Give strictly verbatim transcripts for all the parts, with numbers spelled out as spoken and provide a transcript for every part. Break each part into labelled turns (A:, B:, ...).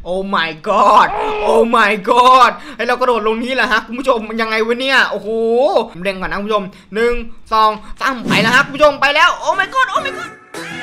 A: โอ้ my god โอ้ my god ให้เรากระโดดลงนี้แหละฮะคุณผู้ชมมันยังไงวะเนี่ยโอ้โหผมเด้งก่อนนะคุณผู้ชมหนึ่งสองสามไปแล้วฮะคุณผู้ชมไปแล้วโอ้ my god โอ้ my god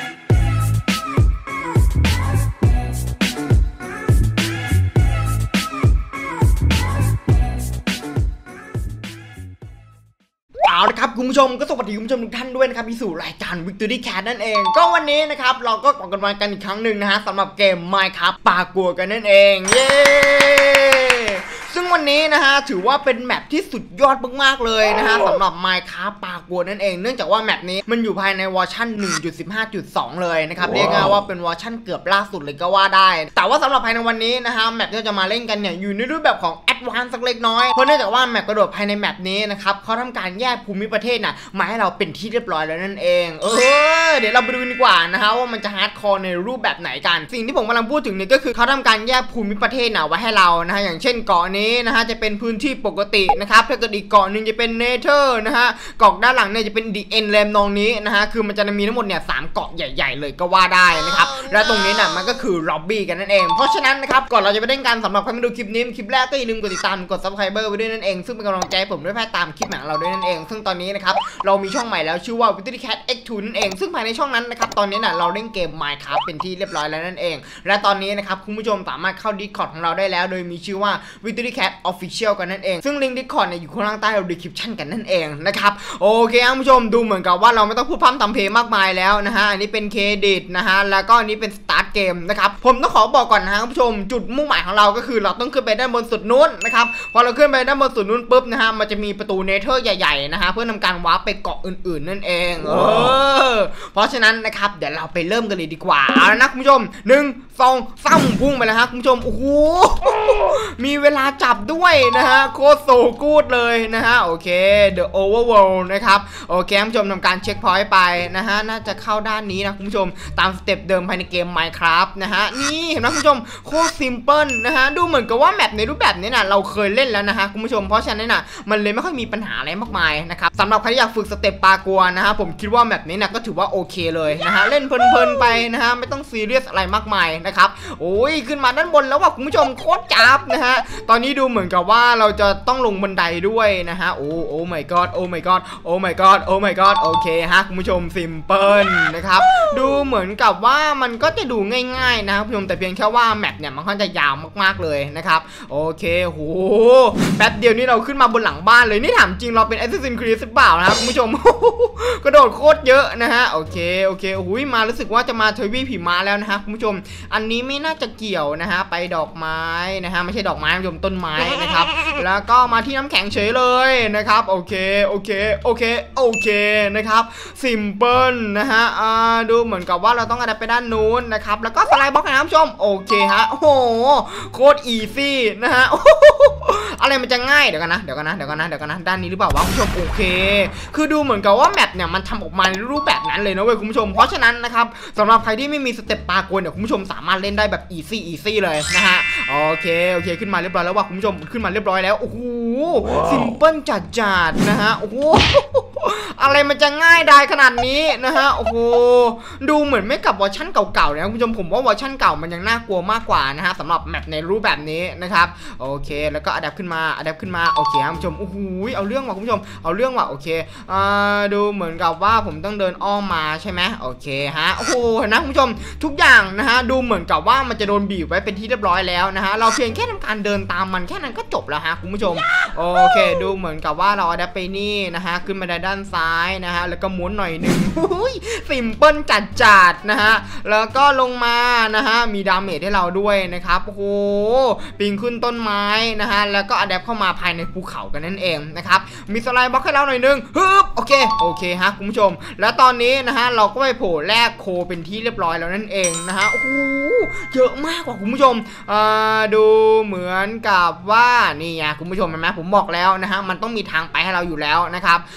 A: เอาละครับคุณผู้ชมก็สวัสดีคุณผู้ชมทุกท่านด้วยนะครับที่สู่รายการ Victory Cat นั่นเองก็วันนี้นะครับเราก็ออกกันมากันอีกครั้งหนึ่งนะฮะสำหรับเกม Minecraft ป่ากัวกันนั่นเองเย้ซึ่งวันนี้นะฮะถือว่าเป็นแมปที่สุดยอดมากๆเลยนะฮะสำหรับ Minecraft ป่ากัวนั่นเองเนื่องจากว่าแมปนี้มันอยู่ภายในเวอร์ชัน หนึ่งจุดสิบห้าจุดสอง เลยนะครับ wow. เรียกง่ายว่าเป็นเวอร์ชันเกือบล่าสุดเลยก็ว่าได้แต่ว่าสำหรับภายในวันนี้นะฮะแมปที่จะมาเล่นกันเนี่ยอยู่ในรูปแบบของAdvanced สักเล็กน้อยเพราะเนื่องจากว่าแมปกระโดดภายในแมปนี้นะครับเขาทำการแยกภูมิประเทศน่ะมาให้เราเป็นที่เรียบร้อยแล้วนั่นเองเออเดี๋ยวเราไปดูดีกว่านะฮะว่ามันจะฮาร์ดคอร์ในรูปแบบไหนกันสิ่งที่ผมกำลังพูดถึงเนี่ยก็คือเขาทำการแยกภูมิประเทศน่ะไว้ให้เรานะฮะอย่างเช่นเกาะนี้นะฮะจะเป็นพื้นที่ปกตินะครับถ้าเกิดอีกเกาะนึงจะเป็นเนเธอร์นะฮะเกาะด้านหลังเนี่ยจะเป็นดีเอ็นแรมนองนี้นะฮะคือมันจะมีทั้งหมดเนี่ยสามเกาะใหญ่ๆเลยก็ว่าได้นะครับและตรงนี้น่ะมันก็คือล็อบบี้กันนั่นเองเพราะฉะนั้นนะครับก่อนเราจะไปเล่นกันสำหรับใครมาดูคลิปนี้คลิปแรกก็อย่าลืมกดติดตามกด ซับสไครเบอร์ ไว้ด้วยนั่นเองซึ่งเป็นกำลังใจผมด้วยแพทย์ตามคลิปหนังเราด้วยนั่นเองซึ่งตอนนี้นะครับเรามีช่องใหม่แล้วชื่อว่า Victory Cat เอ็กซ์ ทู นั่นเองซึ่งภายในช่องนั้นนะครับตอนนี้น่ะเราเล่นเกม Minecraft เป็นที่เรียบร้อยแล้วนั่นเองและตอนนี้นะครับคุณผู้ชมสามารถเข้า Discord ของเราได้แล้วโดยมีชื่อว่า Victory Cat Official กันนั่นเองซึ่งลิงก์ Discord เนี่ยอยู่ข้างล่างใต้ description กันนั่นเองนะครับโอเคคุณผู้ชมดูเหมือนกับว่าเราไม่ต้องพูดพร่ำทำเพลงมากมายแล้วนะฮะอันนี้เป็นเครดิตนะฮะแล้วก็อันนี้เป็นสตาร์ทเกมนะครับผมต้องขอบอกก่อนนะฮะคุณผู้ชมจุดมุ่งหมายของเราก็คือเราต้องขึ้นไปด้านบนสุดนู้นนะครับพอเราขึ้นไปด้านบนสุดนู้นปุ๊บนะฮะมันจะมีประตูเนเธอร์ใหญ่ๆนะฮะเพื่อทำการวาร์ปไปเกาะอื่นๆนั่นเองเออเพราะฉะนั้นนะครับเดี๋ยวเราไปเริ่มกันเลยดีกว่าเอาละนะคุณผู้ชมหนึ่งสองสามพุ่งไปแล้วฮะคุณผู้ชมโอ้โหมีเวลาจับด้วยนะฮะโคตรโซกูดเลยนะฮะโอเค The Overworld นะครับโอเคคุณผู้ชมทำการเช็คพอยต์ไปนะฮะน่าจะเข้าด้านนี้นะคุณผู้ชมตามสเต็ปเดิมภายในเกม Minecraft นะฮะนี่เห็นไหมคุณผู้ชมโคตรซิมเพิลนะฮะดูเหมือนกับว่าแมปในรูปแบบนี้นะเราเคยเล่นแล้วนะฮะคุณผู้ชมเพราะฉะนั้นนะมันเลยไม่ค่อยมีปัญหาอะไรมากมายนะครับสำหรับใครที่อยากฝึกสเต็ปปากัวนะฮะผมคิดว่าแบบนี้นะก็ถือว่าโอเคเลยนะฮะเล่นเพลินๆไปนะฮะไม่ต้องซีเรียสอะไรมากมายนะครับโอ้ยขึ้นมาด้านบนแล้วว่ะคุณผู้ชมโคตรจับนะฮะตอนนี้ดูเหมือนกับว่าเราจะต้องลงบันไดด้วยนะฮะโอ้โอ้ my god โอ้ my god โอ้ my god โอ้ my god โอเคฮะคุณผู้ชมซิมเพิลนะครับดูเหมือนกับว่ามันก็จะดูง่ายๆนะคุณผู้ชมแต่เพียงแค่ว่าแมปเนี่ยมันค่อนข้างจะยาวมากๆเลยนะครับโอเคโหแป๊บเดียวนี่เราขึ้นมาบนหลังบ้านเลยนี่ถามจริงเราเป็น Assassin's Creed หรือเปล่านะครับคุณผู้ชมกระโดดโคตรเยอะนะฮะโอเคโอเคโอ้ยมารู้สึกว่าจะมาทวีปหิมะแล้วนะฮะคุณผู้ชมอันนี้ไม่น่าจะเกี่ยวนะฮะไปดอกไม้นะฮะไม่ใช่ดอกไม้คุณผู้ชมต้นไม้นะครับแล้วก็มาที่น้ำแข็งเฉยเลยนะครับโอเคโอเคโอเคโอเคนะครับซิมเพิลนะฮะอ่าดูเหมือนกับว่าเราต้องอะไรไปด้านนู้นนะครับแล้วก็สไลด์บล็อกนะคุณผู้ชมโอเคฮะโอ้โหโคตรอีซี่นะฮะอะไรมันจะง่ายเดี๋ยวกันนะเดี๋ยวกันนะเดี๋ยวกันนะเดี๋ยวกันนะด้านนี้หรือเปล่าวะคุณผู้ชมโอเคคือดูเหมือนกับว่าแมปเนี่ยมันทำออกมาในรูปแบบนั้นเลยนะเว้ยคุณผู้ชมเพราะฉะนั้นนะครับสำหรับใครที่ไม่มีสเต็ปปากัวเนี่ยคุณผู้ชมสามารถเล่นได้แบบอีซี่อีซี่เลยนะฮะโอเคโอเคขึ้นมาเรียบร้อยแล้วว่ะคุณผู้ชมขึ้นมาเรียบร้อยแล้วโอ้โหซิมเพิลจัดๆนะฮะโอ้โหอะไรมันจะง่ายได้ขนาดนี้นะฮะโอ้โหดูเหมือนไม่กับเวอร์ชั่นเก่าๆนะคุณผู้ชมผมว่าเวอร์ชั่นเก่ามันยังน่ากลัวมากกว่านะฮะสำหรับแมปในรูปแบบนี้นะครับโอเคแล้วก็อัดแอปขึ้นมาอัดแอปขึ้นมาโอเคคุณผู้ชมโอ้โหเอาเรื่องว่ะคุณผู้ชมเอาเรื่องว่ะโอเคอ่าดูเหมือนกับว่าผมต้องเดินอ้อมมาใช่ไหมโอเคฮะโอ้โหนะคุณผู้ชมทุกอย่างนะฮะดูเหมือนกับว่ามันจะโดนบีบไว้เป็นที่เรียบร้อยแล้วนะฮะเราเพียงแค่ทำการเดินตามมันแค่นั้นก็จบแล้วฮะคุณผู้ชมโอเคดูเหมือนกับว่าเราอัดแอปไปนี่นะฮะขึ้นมาด้านซ้ายนะฮะแล้วก็ม้วนหน่อยหนึ่งซิมเพิลจัดๆนะฮะแล้วก็ลงมานะฮะมีดาเมจให้เราด้วยนะครับโอ้โหปีนขึ้นต้นไม้นะฮะแล้วก็อัดแอปเข้ามาภายในภูเขากันนั่นเองนะครับมีสไลด์บล็อกให้เราหน่อยนึงฮึบโอเคโอเคฮะคุณผู้ชมแล้วตอนนี้นะฮะเราก็ไปโผล่แลกโคเป็นที่เรียบร้อยแล้วนั่นเองนะฮะโอ้โหเยอะมากกว่าคุณผู้ชมอ่าดูเหมือนกับว่านี่ไงคุณผู้ชมเห็นไหมผมบอกแล้วนะฮะมันต้องมีทางไปให้เราอยู่แล้วนะครับอ่าฮะ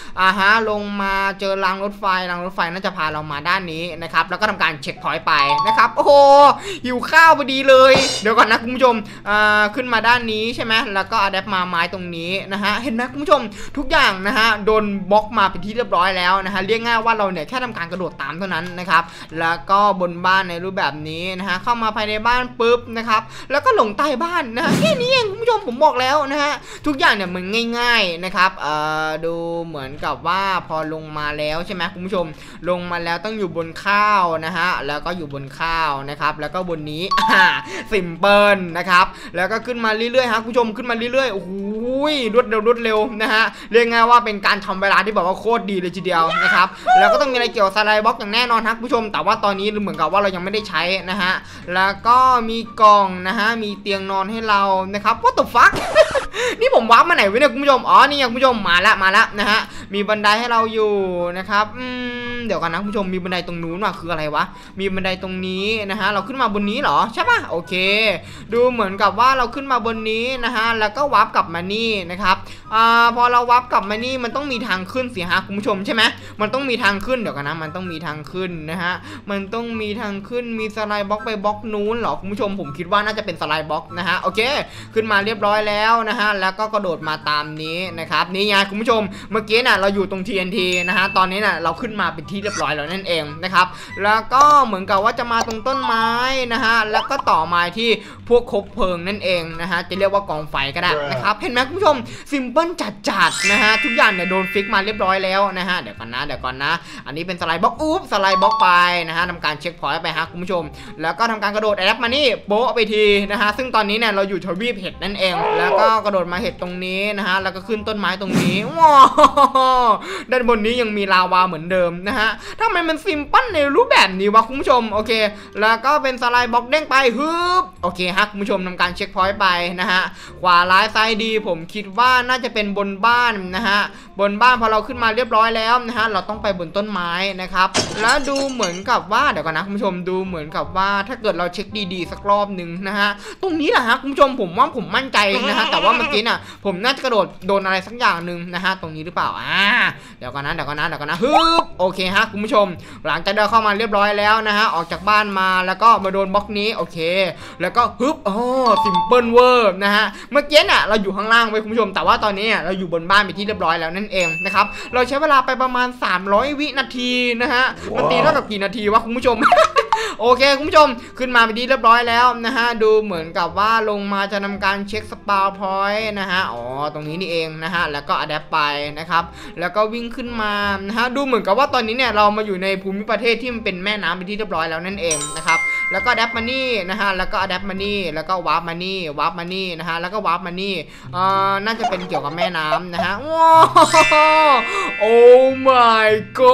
A: ะลงมาเจอรางรถไฟรางรถไฟน่าจะพาเรามาด้านนี้นะครับแล้วก็ทำการเช็คพอยต์ไปนะครับโอ้โหหิวข้าวพอดีเลยเดี๋ยวก่อนนะคุณผู้ชมอ่าขึ้นมาด้านนี้ใช่ไหมแล้วก็อะแดปมาไม้ตรงนี้นะฮะเห็นไหมคุณผู้ชมทุกอย่างนะฮะโดนบล็อกมาเป็นที่เรียบร้อยแล้วนะฮะเรียกง่ายว่าเราเนี่ยแค่ทำการกระโดดตามเท่านั้นนะครับแล้วก็บนบ้านในรูปแบบนี้นะฮะเข้ามาภายในบ้านปุ๊บนะครับแล้วก็หลงใต้บ้านนะแค่นี้เองคุณผู้ชมผมบอกแล้วนะฮะทุกอย่างเนี่ยมันง่ายๆนะครับเอ่อดูเหมือนกับว่าพอลงมาแล้วใช่ไหมคุณผู้ชมลงมาแล้วต้องอยู่บนข้าวนะฮะแล้วก็อยู่บนข้าวนะครับแล้วก็บนนี้ซิมเปิลนะครับแล้วก็ขึ้นมาเรื่อยๆฮะคุณผู้ชมขึ้นมาเรื่อยๆโอ้โหรวดเร็วรวดเร็วนะฮะเรียกง่ายว่าเป็นการทำเวลาที่แบบว่าโคตรดีเลยทีเดียวนะครับแล้วก็ต้องมีอะไรเกี่ยวกับสไลด์บล็อกอย่างแน่นอนครับคุณผู้ชมแต่ว่าตอนนี้เหมือนกับว่าเรายังไม่ได้ใช้นะฮะแล้วก็มีกล่องนะฮะมีเตียงนอนให้เรานะครับ what the fuck นี่ผมวาร์ปมาไหนวะเนี่ยคุณผู้ชมอ๋อนี่คุณผู้ชมมาละมาละนะฮะมีบันไดให้เราอยู่นะครับอืมเดี๋ยวกันนะคุณผู้ชมมีบันไดตรงนู้นว่ะคืออะไรวะมีบันไดตรงนี้นะฮะเราขึ้นมาบนนี้เหรอใช่ป่ะโอเคดูเหมือนกับว่าเราขึ้นมาบนนี้นะฮะแล้วก็วาร์ปกลับมานี่นะครับอ่าพอเราวาร์ปกลับมานี่มันต้องมีทางขึ้นสิฮะคุณผู้ชมใช่ไหมมันต้องมีทางขึ้นเดี๋ยวกันนะมันต้องมีทางขึ้นนะฮะมันต้องมีทางขึ้นมีสไลด์บล็อกไปบล็อกนู้นเหรอคุณผู้ชมผมคิดว่าน่าจะเป็นสไลด์บล็อกนะฮะโอเคขึ้นมาเรียบร้อยแล้วนะฮะแล้วก็กระโดดมาตามนี้นะครับนี่ไงคุณผู้ชมเมื่อกี้น่ะเราอยู่ตรง ที เอ็น ที นะฮะตอนนี้น่ะเราขึ้นมาเป็นที่เรียบร้อยแล้วนั่นเองนะครับแล้วก็เหมือนกับว่าจะมาตรงต้นไม้นะฮะแล้วก็ต่อมาที่พวกคบเพลิงนั่นเองนะฮะจะเรียกว่ากองไฟก็ได้นะครับเห็นไหมคุณผู้ชมซิมเปิลจัดๆนะฮะทุกอย่างเนี่ยโดนฟิกมาเรียบร้อยแล้วนะฮะเดี๋ยวก่อนนะเดี๋ยวก่อนนะอันนี้เป็นสไลด์บล็อกอุ๊บสไลด์บล็อกไปนะฮะทำการเช็คพอยต์ไปฮะคุณผู้ชมแล้วก็ทำการกระโดดแอปมานี่โบ๊ะไปทีนะฮะซึ่งตอนนี้เนี่ยเราอยู่ทวีปเห็ดนั่นเองแล้วก็กระโดดมาเห็ดตรงนี้นะฮะแล้วก็ขึ้นต้นไม้ตรงนี้ว้าวด้านบนนี้ยังมีลาวาเหมือนเดิมนะฮะทำไมมันซิมเปิลในรูปแบบนี้วะคุณผู้ชมโอเคแล้วก็เป็นสไลด์บล็อกเด้งไปฮึบโอเคฮะคุณผู้ชมทำการเช็คพอยต์ไปนะฮะขวาร้ายซ้ายดีผมคิดว่าน่าจะเป็นบนบ้านนะฮะบนบ้านพอเราขึ้นมาเรียบร้อยแล้วนะฮะเราต้องไปบนต้นไม้นะครับแล้วดูเหมือนกับว่าเดี๋ยวก่อนนะคุณผู้ชมดูเหมือนกับว่าถ้าเกิดเราเช็คดีๆสักรอบหนึ่งนะฮะตรงนี้แหละฮะคุณผู้ชมผมว่าผมมั่นใจนะฮะแต่ว่าเมื่อกี้น่ะผมน่าจะกระโดดโดนอะไรสักอย่างหนึ่งนะฮะตรงนี้หรือเปล่าอ่าเดี๋ยวก่อนนะเดี๋ยวก่อนนะเดี๋ยวก่อนนะฮึบโอเคฮะคุณผู้ชมหลังจากเดินเข้ามาเรียบร้อยแล้วนะฮะออกจากบ้านมาแล้วก็มาโดนบล็อกนี้โอเคแล้วก็ฮึบอ๋อซิมเปิลเวอร์นะฮะเมื่อกี้น่ะเราอยู่ข้างล่างไว้คุณผู้ชมแต่ว่าตอนนี้เราอยู่บนบ้านไปที่เรียบร้อยแล้วนั่นเองนะครับเราใช้เวลาไปประมาณสามร้อยวินาทีนะฮะมันตีเท่ากับกี่นาทีวะคุณผู้ชม โอเคคุณผู้ชมขึ้นมาไปที่เรียบร้อยแล้วนะฮะดูเหมือนกับว่าลงมาจะทำการเช็คสปาวพอยต์นะฮะอ๋อตรงนี้นี่เองนะฮะแล้วก็อะแดปไปนะครับแล้วก็วิ่งขึ้นมานะฮะดูเหมือนกับว่าตอนนี้เนี่ยเรามาอยู่ในภูมิประเทศที่มันเป็นแม่น้ำไปที่เรียบร้อยแล้วนั่นเองนะครับแล้วก็อะแดปมานี่นะฮะแล้วก็อะแดปมานี่แล้วก็วาร์ปมานี่วาร์ปมานี่นะฮะแล้วก็วาร์ปมานี่อ่าน่าจะเป็นเกี่ยวกับแม่น้ำนะฮะว้าวโอ้ my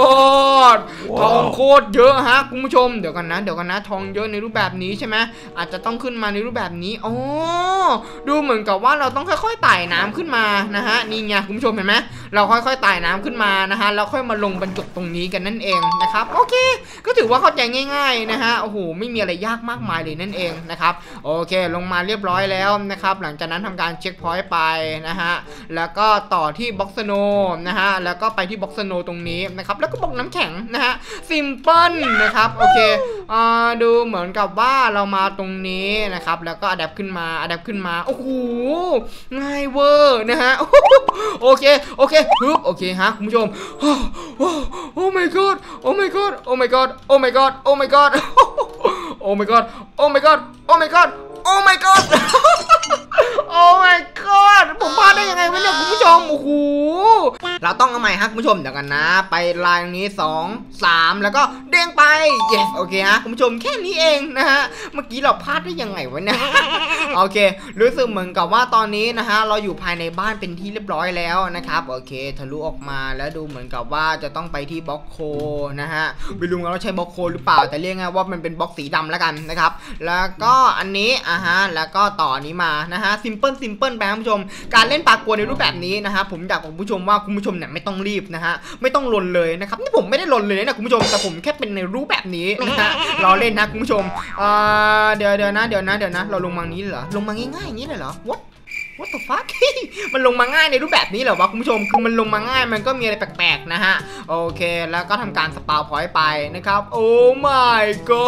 A: god ทองโคตรเยอะฮะคุณผู้ชมเดี๋ยวกันนะเดี๋ยวกันนะทองเยอะในรูปแบบนี้ใช่ไหมอาจจะต้องขึ้นมาในรูปแบบนี้อ๋อดูเหมือนกับว่าเราต้องค่อยๆไต่น้ำขึ้นมานะฮะนี่ไงคุณผู้ชมเห็นไหมเราค่อยๆไต่น้ำขึ้นมานะฮะแล้วค่อยมาลงบรรจบตรงนี้กันนั่นเองนะครับโอเคก็ถือว่าเข้าใจง่ายๆนะฮะโอ้โหไม่มีอะไรยากมากมายเลยนั่นเองนะครับโอเคลงมาเรียบร้อยแล้วนะครับหลังจากนั้นทำการเช็คพอยต์ไปนะฮะแล้วก็ต่อที่บ็อกซ์โนนะฮะแล้วก็ไปที่บ็อกซ์โนตรงนี้นะครับแล้วก็บล็อกน้ำแข็งนะฮะซิมเปิลนะครับโอเคอ่าดูเหมือนกับว่าเรามาตรงนี้นะครับแล้วก็อะแดปขึ้นมาอะแดปขึ้นมาโอ้โหง่ายเวอร์นะฮะโอเคโอเคฮึบโอเคฮะคุณผู้ชมโอ้โอ้ my god โอ้ my god โอ้ my god โอ้ my god โอ้ my god โอ้ my god โอ้ my god โอ้ my god โอ้ my god โอ้ my god ผมพลาดได้ยังไงวะเนี่ยคุณผู้ชมโอ้โหเราต้องเอาใหม่ฮะคุณผู้ชมเดี๋ยวกันนะไปลายนี้สอง สามแล้วก็เด้งไป yes โอเคฮะคุณผู้ชมแค่นี้เองนะฮะเมื่อกี้เราพลาดได้ยังไงวะเนี่ยโอเครู้สึกเหมือนกับว่าตอนนี้นะฮะเราอยู่ภายในบ้านเป็นที่เรียบร้อยแล้วนะครับโอเคทะลุออกมาแล้วดูเหมือนกับว่าจะต้องไปที่บล็อกโคนะฮะไม่รู้ว่าเราใช้บล็อกโคหรือเปล่าแต่เรียกง่ายว่ามันเป็นบล็อกสีดำแล้วกันนะครับแล้วก็อันนี้อ่ะฮะแล้วก็ต่อนี้มานะฮะซิมเปิลซิมเปิลไปคุณผู้ชมการเล่นปากกลัวในรูปแบบนี้นะฮะผมอยากบอกคุณผู้ชมว่าคุณผู้ชมเนี่ยไม่ต้องรีบนะฮะไม่ต้องลนเลยนะครับนี่ผมไม่ได้ลนเลยนะคุณผู้ชมแต่ผมแค่เป็นในรูปแบบนี้นะฮะรอเล่นนะคุณผู้ชมอ่าเดี๋ยวเดี๋ยวนะเดี๋ยวนะเดี๋ยวนะเราลงมานี้เหรอลงมาง่ายๆอย่างนี้เลยเหรอ what what the fuck มันลงมาง่ายในรูปแบบนี้เหรอวะคุณผู้ชมคือมันลงมาง่ายมันก็มีอะไรแปลกๆนะฮะโอเคแล้วก็ทำการสปาวพอยต์ไปนะครับโอ้ my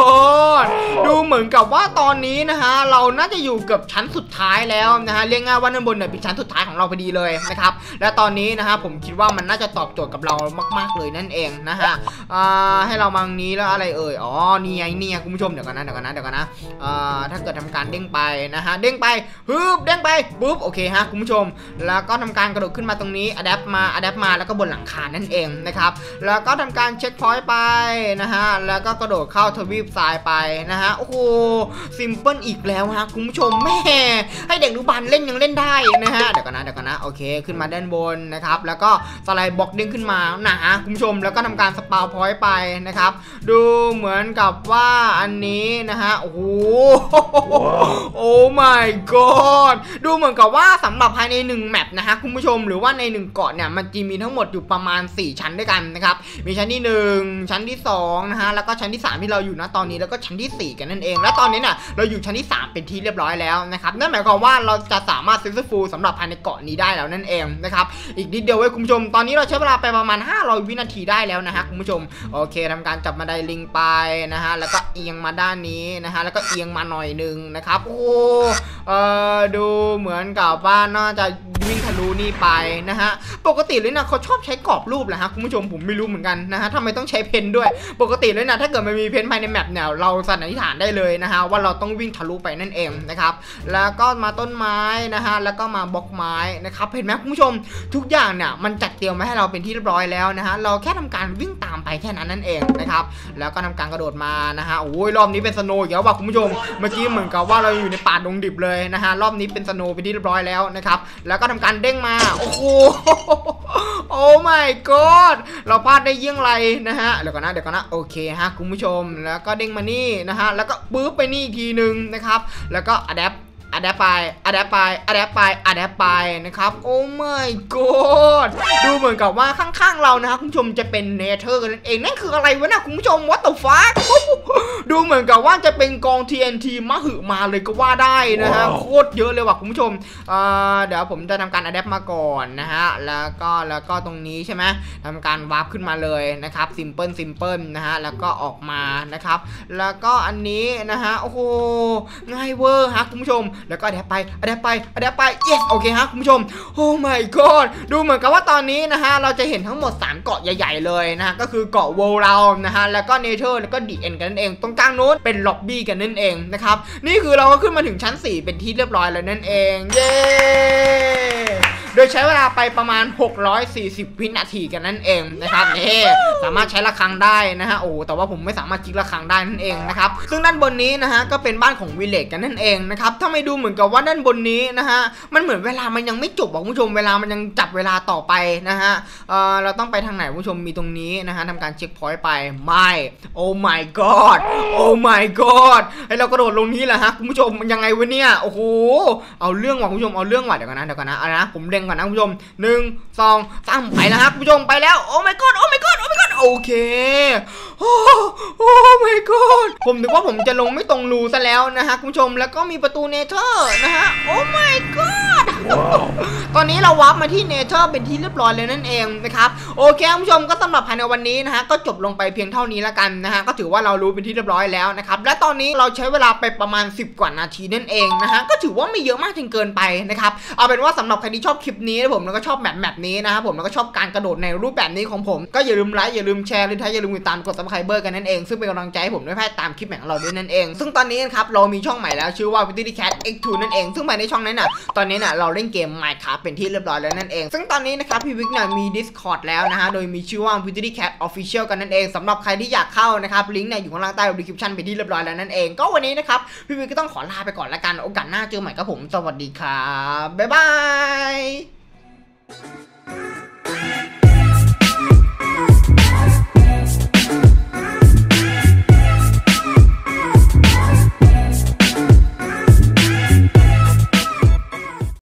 A: god ดูเหมือนกับว่าตอนนี้นะฮะเราน่าจะอยู่เกือบชั้นสุดท้ายแล้วนะฮะเรียกง่ายว่าด้านบนเนี่ยเป็นชั้นสุดท้ายของเราพอดีเลยนะครับและตอนนี้นะฮะผมคิดว่ามันน่าจะตอบโจทย์กับเรามากๆเลยนั่นเองนะฮะให้เรามังนี้แล้วอะไรเอ่ยอ๋อนี่ไงนี่ไงคุณผู้ชมเดี๋ยวกันนะเดี๋ยวกันนะเดี๋ยวกันนะถ้าเกิดทำการเด้งไปนะฮะเด้งไปฮึบเด้งไปปุ๊บโอเคฮะคุณผู้ชมแล้วก็ทำการกระโดดขึ้นมาตรงนี้อะแดปมาอะแดปมาแล้วก็บนหลังคานั่นเองนะครับแล้วก็ทำการเช็คพอยต์ไปนะฮะแล้วก็กระโดดเข้าทวีปทรายไปนะฮะโอ้โหซิมเปิลอีกแล้วฮะคุณผู้ชมแม่ให้เด็กอนุบาลเล่นยังเล่นได้นะฮะเดี๋ยวกันนะเดี๋ยวกันนะโอเคขึ้นมาด้านบนนะครับแล้วก็สไลด์บล็อกเด้งขึ้นมานะฮะคุณผู้ชมแล้วก็ทำการสปาวพอยต์ไปนะครับดูเหมือนกับว่าอันนี้นะฮะโอ้โหโอ้ my god ดูเหมือนกับว่าสำหรับภายในหนึ่งแมปนะฮะคุณผู้ชมหรือว่าในหนึ่งเกาะเนี่ยมันจะมีทั้งหมดอยู่ประมาณสี่ชั้นด้วยกันนะครับมีชั้นที่หนึ่งชั้นที่สองนะฮะแล้วก็ชั้นที่สามที่เราอยู่ณตอนนี้แล้วก็ชั้นที่สี่กันนั่นเองและตอนนี้เนี่ยเราอยู่ชั้นที่สามเป็นที่เรียบร้อยแล้วนะครับนั่นหมายความว่าเราจะสามารถเซฟฟูลสำหรับภายในเกาะนี้ได้แล้วนั่นเองนะครับอีกนิดเดียวเว้ยคุณผู้ชมตอนนี้เราใช้เวลาไปประมาณห้าร้อยวินาทีได้แล้วนะฮะคุณผู้ชมโอเคทำการจับบันไดลิงไปนะฮะแล้วก็เอียงมาด้านนี้นะฮะแล้วก็เอียงมาหน่อยนึงนะครับโอ้เออดูเหมือนกับว่าน่าจะวิ่งทะลุนี่ไปนะฮะปกติเลยนะเขาชอบใช้กรอบรูปแหละฮะคุณผู้ชมผมไม่รู้เหมือนกันนะฮะทำไมต้องใช้เพนด้วยปกติเลยนะถ้าเกิดมันมีเพนภายในแมปเนี่ยเราสันนิษฐานได้เลยนะฮะว่าเราต้องวิ่งทะลุไปนั่นเองนะครับแล้วก็มาต้นไม้นะฮะแล้วก็มาบล็อกไม้นะครับเห็นไหมคุณผู้ชมทุกอย่างเนี่ยมันจัดเตรียมมาให้เราเป็นที่เรียบร้อยแล้วนะฮะเราแค่ทำการวิ่งตามไปแค่นั้นนั่นเองนะครับแล้วก็ทำการกระโดดมานะฮะโอ้ยรอบนี้เป็นสโนว์อีกแล้วว่ะคุณผู้ชมเมื่อกี้เหมือนกับว่าเราอยู่ในป่าดงดิบเลยนะฮะรอบนี้เป็นสโนว์เป็นที่เรียบร้อยแล้วนะครับแล้วก็ทำการเด้งมาโอ้โหโอ้ my god เราพลาดได้ยิ่งไรนะฮะเดี๋ยวก่อนนะเดี๋ยวก่อนนะโอเคฮะคุณผู้ชมแล้วก็เด้งมานี่นะฮะแล้วก็ปึ๊บไปนี่อีกทีนึงนะครับแล้วก็อะแดปอะแดปไปอะแดปไปอะแดปไปอะแดปไปนะครับโอ้ my god ดูเหมือนกับว่าข้างๆเรานะครับคุณผู้ชมจะเป็นเนเธอร์กันนั่นเองนั่นคืออะไรวะนะคุณผู้ชม what the fuck ดูเหมือนกับว่าจะเป็นกอง ที เอ็น ที มหึมาเลยก็ว่าได้นะฮะโคตรเยอะเลยว่ะคุณผู้ชมเดี๋ยวผมจะทำการอะแดปมาก่อนนะฮะแล้วก็แล้วก็ตรงนี้ใช่ไหมทำการวาร์ปขึ้นมาเลยนะครับซิมเพิลซิมเพิลนะฮะแล้วก็ออกมานะครับแล้วก็อันนี้นะฮะโอ้โหง่ายเวอร์ฮะคุณผู้ชมแล้วก็อะแดปไปอะแดปไปอะแดปไป yes โอเคฮะคุณผู้ชมโอ้ my god ดูเหมือนกับว่าตอนนี้นะฮะเราจะเห็นทั้งหมดสามเกาะใหญ่ๆเลยนะฮะก็คือเกาะโวลเรานะฮะแล้วก็เนเธอร์แล้วก็ดีเอ็นกันนั่นเองตรงกลางโน้นเป็นล็อบบี้กันนั่นเองนะครับนี่คือเราก็ขึ้นมาถึงชั้นสี่เป็นที่เรียบร้อยแล้วนั่นเองเย้โดยใช้เวลาไปประมาณหกร้อยสี่สิบวินาทีกันนั่นเองนะครับนี่สามารถใช้ระฆังได้นะฮะโอ้แต่ว่าผมไม่สามารถคลิกระฆังได้นั่นเองนะครับซึ่งด้านบนนี้นะฮะก็เป็นบ้านของวิลเลจกันนั่นเองนะครับถ้าไม่ดูเหมือนกับว่าด้านบนนี้นะฮะมันเหมือนเวลามันยังไม่จบคุณผู้ชมเวลามันยังจับเวลาต่อไปนะฮะเออเราต้องไปทางไหนผู้ชมมีตรงนี้นะฮะทำการเช็คพอยต์ไปไม่โอ้ my god โอ้ my god ให้เรากระโดดลงนี้แหละฮะคุณผู้ชมยังไงวะเนี่ยโอ้โหเอาเรื่องว่ะคุณผู้ชมเอาเรื่องว่ะเดี๋ยวกันนะเดี๋ยวกันนะอะไรนะผมเล็งก่อนนะคุณผู้ชมหนึ่งสองสามไปแล้วครับคุณผู้ชมไปแล้วโอ้ my god โอ้ my god โอ้ my god โอเคโอ้โอ้ my god ผมนึกว่าผมจะลงไม่ตรงรูซะแล้วนะฮะคุณผู้ชมแล้วก็มีประตูเนเธอร์นะฮะโอ้ my god ตอนนี้เราวาร์ปมาที่เนเธอร์เป็นที่เรียบร้อยเลยนั่นเองนะครับโอเคคุณผู้ชมก็สำหรับภายในวันนี้นะฮะก็จบลงไปเพียงเท่านี้แล้วกันนะฮะก็ถือว่าเรารู้เป็นที่เรียบร้อยแล้วนะครับและตอนนี้เราใช้เวลาไปประมาณสิบกว่านาทีนั่นเองนะฮะก็ถือว่าไม่เยอะมากจนเกินไปนะครับเอาเป็นว่าสำหรับใครที่ชอบคลิปนี้นะผมแล้วก็ชอบแบบแบบนี้นะครับผมแล้วก็ชอบการกระโดดในรูปแบบนี้ของผมก็อย่าลืมไลค์อย่าลืมแชร์หรือถ้าอย่าลืมติดตามกด ซับสไครเบอร์ กันนั่นเองซึ่งเป็นกำลังใจให้ผมด้วยให้ตามคลิปของเราด้วยนั่นเองซึ่งตอนนี้นะครับเรามีช่องใหม่แล้วชื่อว่า Victory Cat เอ็กซ์ ทู นั่นเองซึ่งภายในช่องนั้นน่ะตอนนี้น่ะเราเล่นเกม Minecraft เป็นที่เรียบร้อยแล้วนั่นเองซึ่งตอนนี้นะครับพี่วิกเนี่ยมี Discord แล้วนะฮะโดยมีชื่อว่า Victory Cat Official กันนั่นเองสำหรับใครที่อยากเข้านะครับลิงก์เนี่ยอยู่ข้างล่างใต้ description เป็นที่เรียบร้อยแล้วนั่นเองก็วันนี้นะครับพี่วิกก็ต้องขอลาไปก่อนละกันโอกาสหน้าเจอใหม่กับผมสวัสดีครับบ๊ายบาย